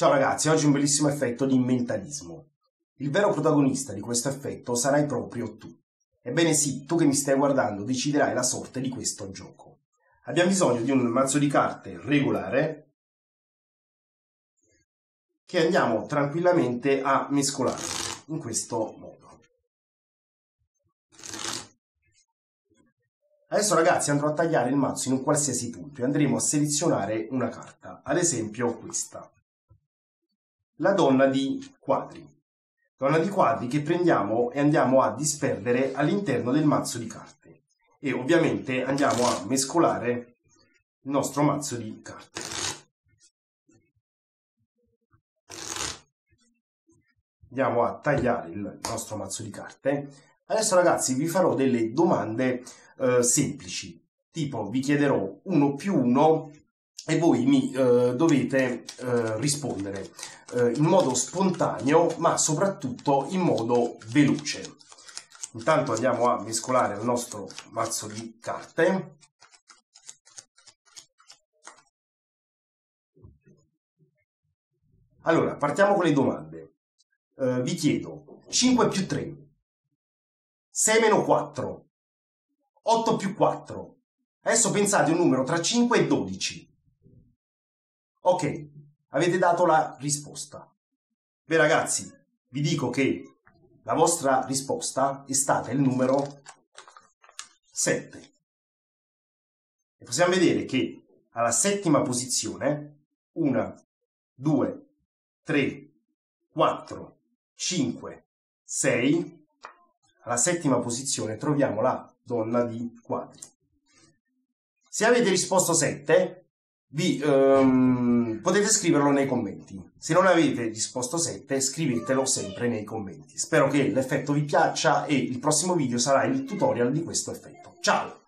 Ciao ragazzi, oggi un bellissimo effetto di mentalismo. Il vero protagonista di questo effetto sarai proprio tu. Ebbene sì, tu che mi stai guardando deciderai la sorte di questo gioco. Abbiamo bisogno di un mazzo di carte regolare che andiamo tranquillamente a mescolare in questo modo. Adesso ragazzi andrò a tagliare il mazzo in un qualsiasi punto e andremo a selezionare una carta, ad esempio questa. La donna di quadri. Donna di quadri che prendiamo e andiamo a disperdere all'interno del mazzo di carte. E ovviamente andiamo a mescolare il nostro mazzo di carte. Andiamo a tagliare il nostro mazzo di carte. Adesso ragazzi vi farò delle domande semplici. Tipo vi chiederò 1 più 1 e voi mi dovete rispondere in modo spontaneo, ma soprattutto in modo veloce. Intanto andiamo a mescolare il nostro mazzo di carte. Allora, partiamo con le domande. Vi chiedo 5 più 3, 6 meno 4, 8 più 4. Adesso pensate un numero tra 5 e 12. Ok, avete dato la risposta. Beh ragazzi, vi dico che la vostra risposta è stata il numero 7. E possiamo vedere che alla settima posizione 1, 2, 3, 4, 5, 6. Alla settima posizione troviamo la donna di quadri. Se avete risposto 7, potete scriverlo nei commenti. Se non avete risposto 7, scrivetelo sempre nei commenti. Spero che l'effetto vi piaccia e il prossimo video sarà il tutorial di questo effetto. Ciao!